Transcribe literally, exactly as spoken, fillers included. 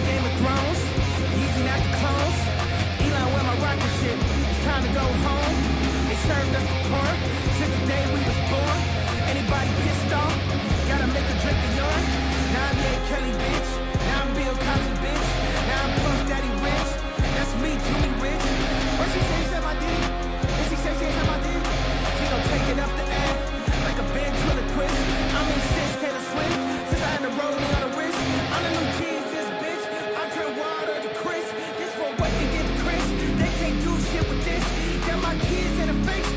Game of Thrones, Yeezy not the clones. Elon with my rocket ship, it's time to go home. They served us the porn, since the day we was born. Anybody pissed off, gotta make a drink of yarn. Now I'm Ye Kelly, bitch, now I'm Bill Cosby, bitch. Now I'm Puff Daddy Rich, that's me, Jimmy Rich. What she say, said my dick, what she say, said my dick. She gon' take it up the ass, like a big twist. I'm in six, Taylor Swift, since I had to roll me on the wrist. I'm the new Jesus, bitch, I turn water to Chris. This for what they did to Chris, they can't do shit with this. Got my kids in the face.